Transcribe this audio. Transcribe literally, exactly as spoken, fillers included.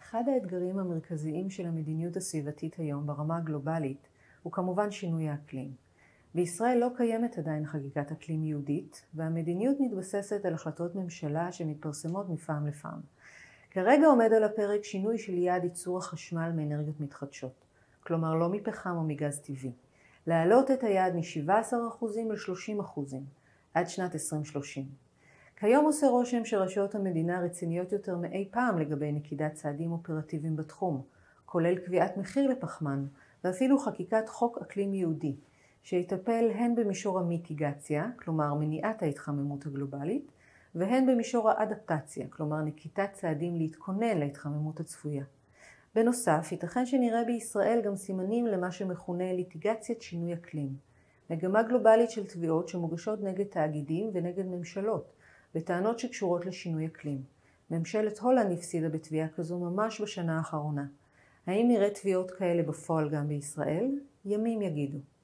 אחד האתגרים המרכזיים של המדיניות הסביבתית היום ברמה הגלובלית הוא כמובן שינוי האקלים. בישראל לא קיימת עדיין חקיקת אקלים ייעודית, והמדיניות מתבססת על החלטות ממשלה שמתפרסמות מפעם לפעם. כרגע עומד על הפרק שינוי של יעד ייצור החשמל מאנרגיות מתחדשות, כלומר לא מפחם או מגז טבעי. להעלות את היעד מ-שבעה עשר אחוז ל-שלושים אחוז עד שנת עשרים שלושים. כיום עושה רושם שרשויות המדינה רציניות יותר מאי פעם לגבי נקידת צעדים אופרטיביים בתחום, כולל קביעת מחיר לפחמן ואפילו חקיקת חוק אקלים ייעודי, שיטפל הן במישור המיטיגציה, כלומר מניעת ההתחממות הגלובלית, והן במישור האדפטציה, כלומר נקיטת צעדים להתכונן להתחממות הצפויה. בנוסף, ייתכן שנראה בישראל גם סימנים למה שמכונה ליטיגציית שינוי אקלים, מגמה גלובלית של תביעות שמוגשות נגד תאגידים ונגד ממשלות, בטענות שקשורות לשינוי אקלים. ממשלת הולנד הפסידה בתביעה כזו ממש בשנה האחרונה. האם נראה תביעות כאלה בפועל גם בישראל? ימים יגידו.